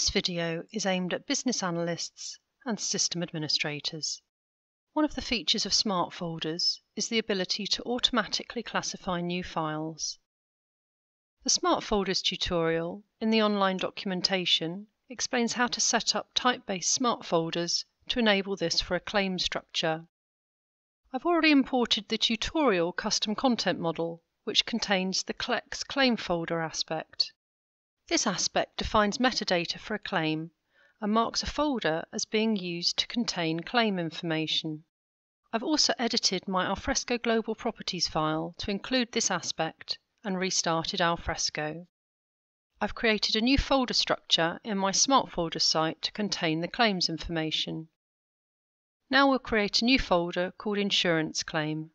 This video is aimed at business analysts and system administrators. One of the features of smart folders is the ability to automatically classify new files. The Smart Folders tutorial in the online documentation explains how to set up type-based smart folders to enable this for a claim structure. I've already imported the tutorial custom content model, which contains the CLEX claim folder aspect. This aspect defines metadata for a claim and marks a folder as being used to contain claim information. I've also edited my Alfresco global properties file to include this aspect and restarted Alfresco. I've created a new folder structure in my Smart Folders site to contain the claims information. Now we'll create a new folder called Insurance Claim.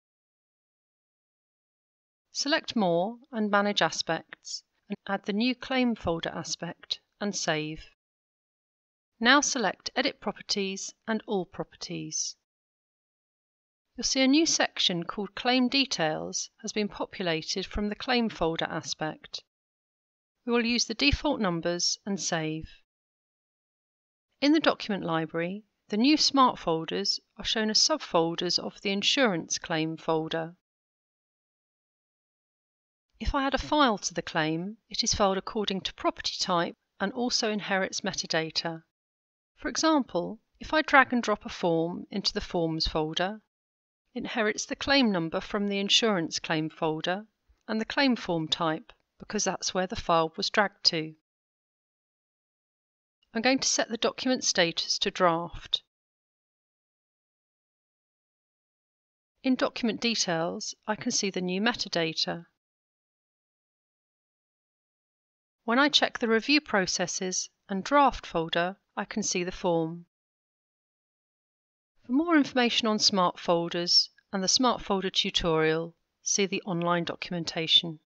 Select More and Manage Aspects and add the new Claim folder aspect and save. Now select Edit Properties and All Properties. You'll see a new section called Claim Details has been populated from the Claim folder aspect. We will use the default numbers and save. In the document library, the new Smart Folders are shown as subfolders of the Insurance Claim folder. If I add a file to the claim, it is filed according to property type and also inherits metadata. For example, if I drag and drop a form into the Forms folder, it inherits the claim number from the Insurance Claim folder and the claim form type because that's where the file was dragged to. I'm going to set the document status to Draft. In Document Details, I can see the new metadata. When I check the Review Processes and Draft folder, I can see the form. For more information on Smart Folders and the Smart Folder tutorial, see the online documentation.